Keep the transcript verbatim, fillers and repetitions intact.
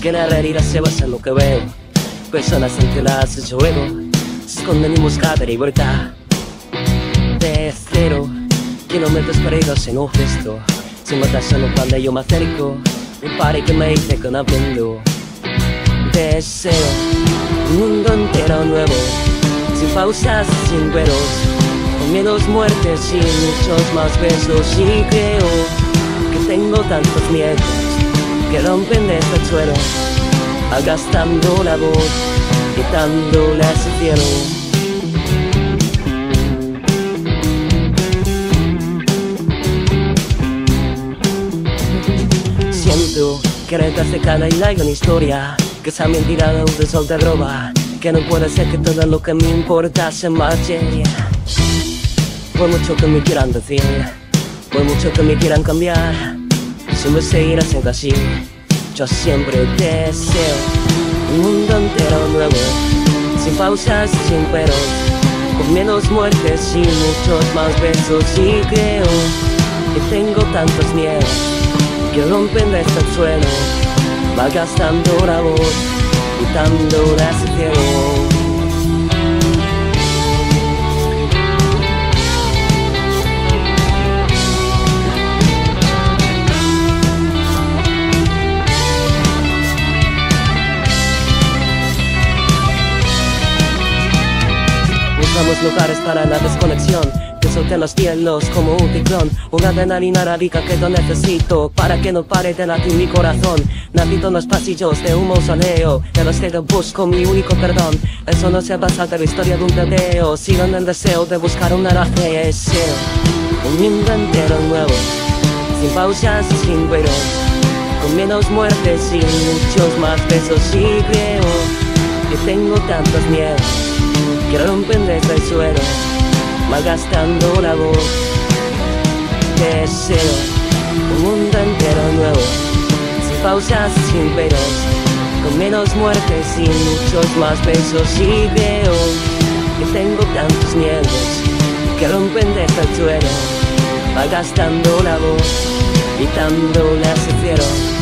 que la realidad se basa en lo que veo. Personas ante las yo ego se esconden en busca de libertad. De cero kilómetros perdidos en un gesto, sin votación o cuando yo me acerco, un par que me dice que no aprendo. Deseo un mundo entero nuevo, sin pausas, sin peros, con miedos, muertes y muchos más besos. Y creo que tengo tantos miedos que rompen desde el suelo, agastando la voz, quitándole a ese cielo. Siento que detrás de cada hila hay una historia, que esa mentira de un sol de roba, que no puede ser que todo lo que me importa se marche. Por mucho que me quieran decir, por mucho que me quieran cambiar, siempre seguirá siendo así. Yo siempre deseo un mundo entero nuevo, sin pausas, sin peros, con menos muertes y muchos más besos. Y creo que tengo tantos miedos que rompen desde el suelo, va gastando la voz, quitándole a ese cielo. Buscamos lugares para la desconexión, que solten los cielos como un ciclón, una adrenalina radica que yo necesito para que no pare de latir mi corazón. Nacido en los pasillos de un mausoleo, de los que yo busco mi único perdón. Eso no se basa de la historia de un dedeo, sigo en el deseo de buscar una razón. Deseo un mundo entero nuevo, sin pausas, sin peros, con menos muertes y muchos más besos. Y creo que tengo tantos miedos que rompen desde el suelo, malgastando la voz. Deseo un mundo entero nuevo, sin pausas, sin peros, con menos muertes y muchos más besos. Y veo que tengo tantos miedos que rompen desde el suelo, malgastando la voz, gritándole a ese cielo.